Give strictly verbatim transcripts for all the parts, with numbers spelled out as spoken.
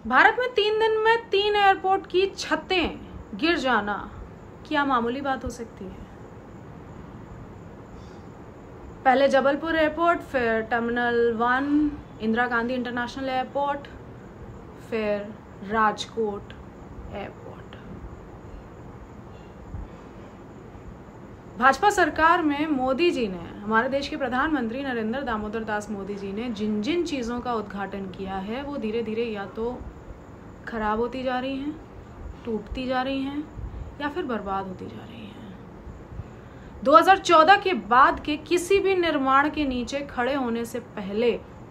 भारत में तीन दिन में तीन एयरपोर्ट की छतें गिर जाना क्या मामूली बात हो सकती है? पहले जबलपुर एयरपोर्ट, फिर terminal one Indira Gandhi international airport, फिर राजकोट एयरपोर्ट। भाजपा सरकार में मोदी जी ने, हमारे देश के प्रधानमंत्री नरेंद्र दामोदर दास मोदी जी ने जिन जिन चीज़ों का उद्घाटन किया है वो धीरे धीरे या तो खराब होती जा रही हैं, टूटती जा रही हैं या फिर बर्बाद होती जा रही हैं। दो हज़ार चौदह के बाद के किसी भी निर्माण के नीचे खड़े होने से पहले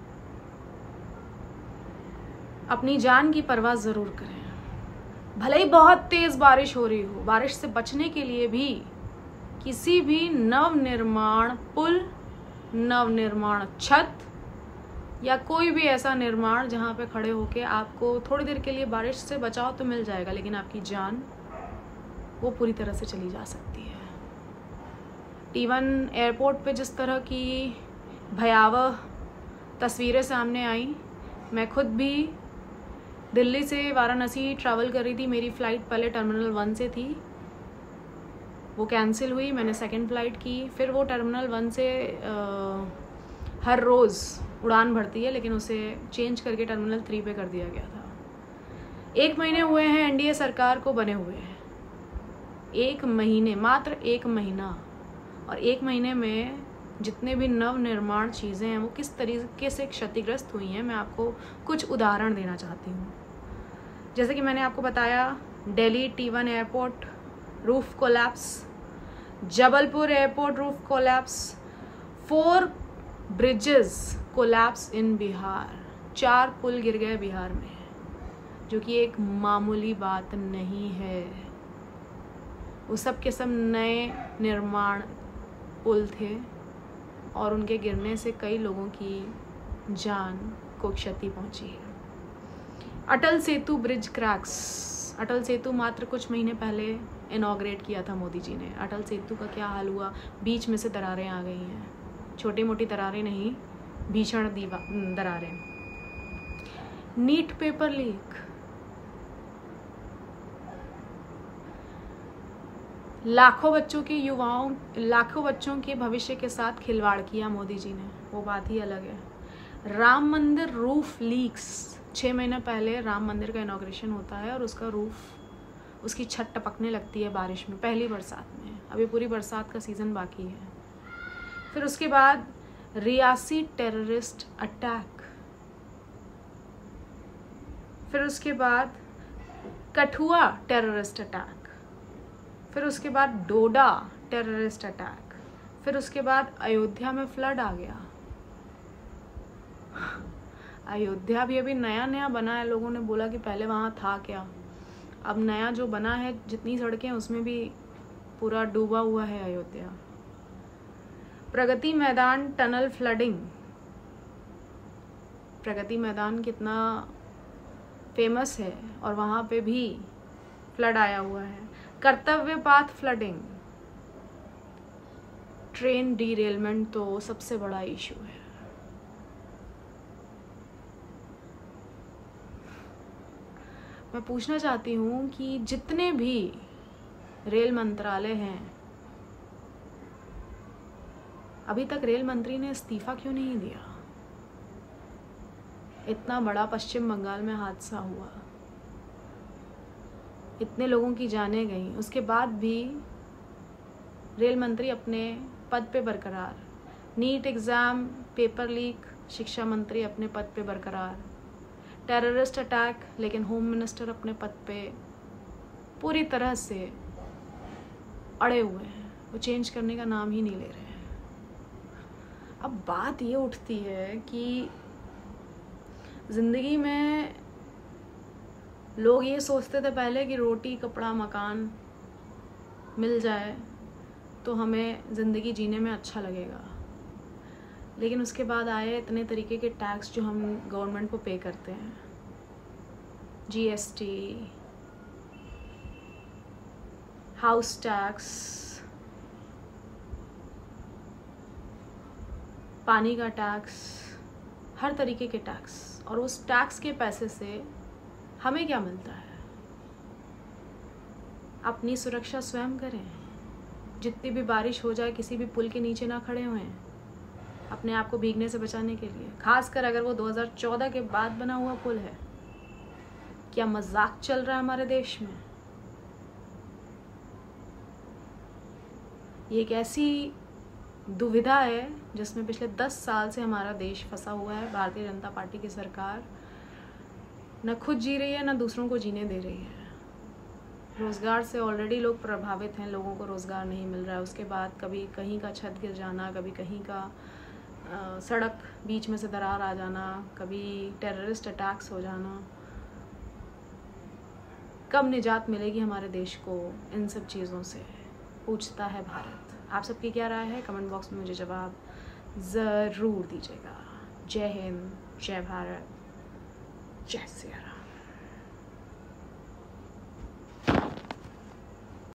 अपनी जान की परवाह जरूर करें। भले ही बहुत तेज बारिश हो रही हो, बारिश से बचने के लिए भी किसी भी नव निर्माण पुल, नव निर्माण छत या कोई भी ऐसा निर्माण जहाँ पे खड़े होके आपको थोड़ी देर के लिए बारिश से बचाव तो मिल जाएगा, लेकिन आपकी जान वो पूरी तरह से चली जा सकती है। टी वन एयरपोर्ट पे जिस तरह की भयावह तस्वीरें सामने आई, मैं खुद भी दिल्ली से वाराणसी ट्रैवल कर रही थी। मेरी फ़्लाइट पहले टर्मिनल वन से थी, वो कैंसिल हुई, मैंने सेकंड फ़्लाइट की। फिर वो टर्मिनल वन से आ, हर रोज़ उड़ान भरती है, लेकिन उसे चेंज करके टर्मिनल थ्री पे कर दिया गया था। एक महीने हुए हैं एन डी ए सरकार को बने हुए हैं, एक महीने, मात्र एक महीना, और एक महीने में जितने भी नव निर्माण चीज़ें हैं वो किस तरीके से क्षतिग्रस्त हुई हैं, मैं आपको कुछ उदाहरण देना चाहती हूँ। जैसे कि मैंने आपको बताया, Delhi T one airport roof collapse, Jabalpur airport roof collapse, four bridges collapse in Bihar, चार पुल गिर गए बिहार में, जो कि एक मामूली बात नहीं है। वो सब के सब नए निर्माण पुल थे और उनके गिरने से कई लोगों की जान को क्षति पहुंची है। अटल सेतु ब्रिज क्रैक्स, अटल सेतु मात्र कुछ महीने पहले इनॉग्रेट किया था मोदी जी ने। अटल सेतु का क्या हाल हुआ, बीच में से दरारें आ गई हैं, छोटी मोटी दरारें नहीं, भीषण दरारें। नीट पेपर लीक, लाखों बच्चों के युवाओं लाखों बच्चों के भविष्य के साथ खिलवाड़ किया मोदी जी ने, वो बात ही अलग है। राम मंदिर रूफ लीक्स, छः महीने पहले राम मंदिर का इनॉग्रेशन होता है और उसका रूफ, उसकी छत टपकने लगती है बारिश में, पहली बरसात में। अभी पूरी बरसात का सीज़न बाकी है। फिर उसके बाद रियासी टेररिस्ट अटैक, फिर उसके बाद कठुआ टेररिस्ट अटैक, फिर उसके बाद डोडा टेररिस्ट अटैक, फिर उसके बाद अयोध्या में फ्लड आ गया। अयोध्या भी अभी नया नया बना है, लोगों ने बोला कि पहले वहाँ था क्या, अब नया जो बना है, जितनी सड़कें उसमें भी पूरा डूबा हुआ है अयोध्या। प्रगति मैदान टनल फ्लडिंग, प्रगति मैदान कितना फेमस है और वहाँ पे भी फ्लड आया हुआ है। कर्तव्य पाथ फ्लडिंग, ट्रेन डीरेलमेंट तो सबसे बड़ा इशू है। मैं पूछना चाहती हूँ कि जितने भी रेल मंत्रालय हैं, अभी तक रेल मंत्री ने इस्तीफा क्यों नहीं दिया? इतना बड़ा पश्चिम बंगाल में हादसा हुआ, इतने लोगों की जानें गईं, उसके बाद भी रेल मंत्री अपने पद पे बरकरार। नीट एग्ज़ाम पेपर लीक, शिक्षा मंत्री अपने पद पे बरकरार। टेररिस्ट अटैक, लेकिन होम मिनिस्टर अपने पद पे पूरी तरह से अड़े हुए हैं, वो चेंज करने का नाम ही नहीं ले रहे हैं। अब बात ये उठती है कि ज़िंदगी में लोग ये सोचते थे पहले कि रोटी कपड़ा मकान मिल जाए तो हमें ज़िंदगी जीने में अच्छा लगेगा, लेकिन उसके बाद आए इतने तरीके के टैक्स जो हम गवर्नमेंट को पे करते हैं, G S T, house tax, पानी का टैक्स, हर तरीके के टैक्स, और उस टैक्स के पैसे से हमें क्या मिलता है? अपनी सुरक्षा स्वयं करें। जितनी भी बारिश हो जाए किसी भी पुल के नीचे ना खड़े हुए अपने आप को भीगने से बचाने के लिए, खासकर अगर वो दो हज़ार चौदह के बाद बना हुआ पुल है। क्या मजाक चल रहा है हमारे देश में? ये एक ऐसी दुविधा है जिसमें पिछले दस साल से हमारा देश फंसा हुआ है। भारतीय जनता पार्टी की सरकार न खुद जी रही है, न दूसरों को जीने दे रही है। रोज़गार से ऑलरेडी लोग प्रभावित हैं, लोगों को रोज़गार नहीं मिल रहा है। उसके बाद कभी कहीं का छत गिर जाना, कभी कहीं का आ, सड़क बीच में से दरार आ जाना, कभी टेररिस्ट अटैक्स हो जाना। कब निजात मिलेगी हमारे देश को इन सब चीज़ों से, पूछता है भारत। आप सबकी क्या राय है? कमेंट बॉक्स में मुझे जवाब ज़रूर दीजिएगा। जय हिंद, जय भारत, जय सिया राम।